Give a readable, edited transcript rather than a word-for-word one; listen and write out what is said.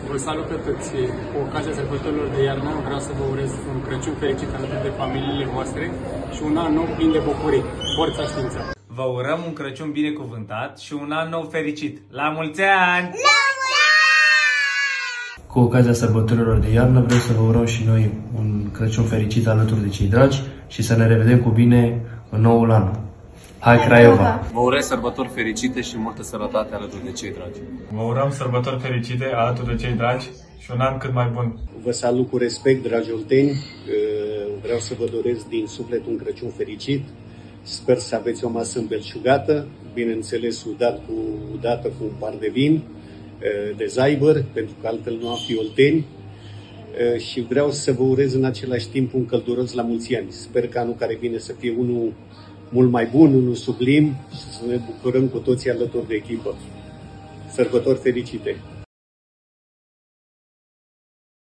Vă salut pe toți! Cu ocazia sărbătorilor de iarnă vreau să vă urez un Crăciun fericit alături de familiile voastre și un an nou plin de bucurii. Forța Știința! Vă urăm un Crăciun binecuvântat și un an nou fericit! La mulți ani! Cu ocazia sărbătorilor de iarnă vreau să vă urăm și noi un Crăciun fericit alături de cei dragi și să ne revedem cu bine în noul an. Hai Craiova! Vă urez sărbători fericite și multă sănătate alături de cei dragi. Vă urăm sărbători fericite alături de cei dragi și un an cât mai bun. Vă salut cu respect, dragi olteni. Vreau să vă doresc din suflet un Crăciun fericit. Sper să aveți o masă îmbelșugată, bineînțeles udată cu un par de vin, de zaibăr, pentru că altfel nu am fi olteni. Și vreau să vă urez în același timp un călduros la mulți ani. Sper că anul care vine să fie unul mult mai bun, unul sublim și să ne bucurăm cu toții alături de echipă. Sărbători fericite!